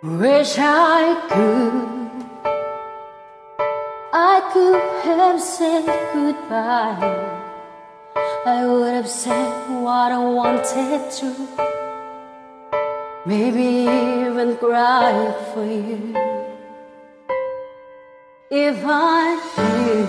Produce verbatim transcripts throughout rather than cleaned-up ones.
Wish I could, I could have said goodbye. I would have said what I wanted to, maybe even cry for you. If I knew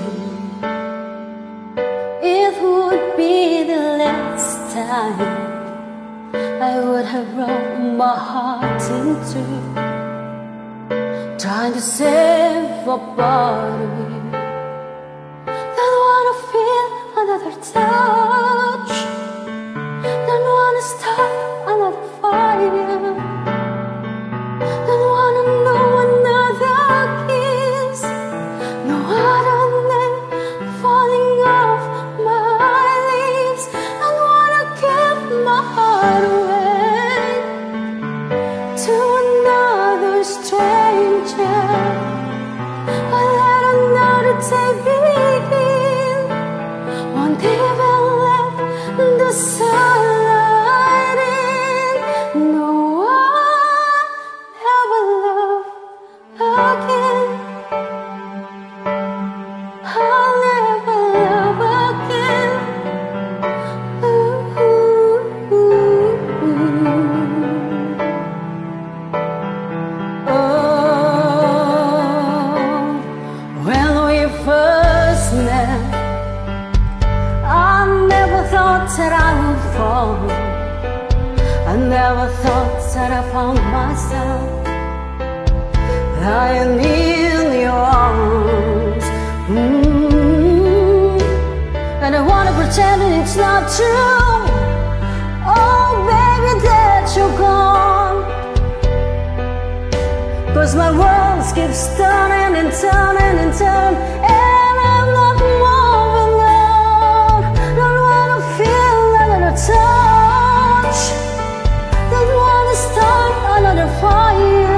it would be the last time, I would have broken my heart in two, trying to save a part of you. Don't wanna feel another touch, don't wanna start another fire, don't wanna know another kiss, no other name falling off my lips. Don't wanna give my heart away to another stranger, or let another day begin. Won't even let the sunlight in. No, I'll never love again. I'll never love again. Ooh, ooh, ooh, ooh. Oh, when we first met, I never thought that I would fall. I never thought that I found myself lying in your arms. mm. And I wanna pretend that it's not true. Oh baby, that you're gone, 'cause my world keeps turning and turning and turning, and I'm not moving on. Don't wanna feel another touch, don't wanna start another fire.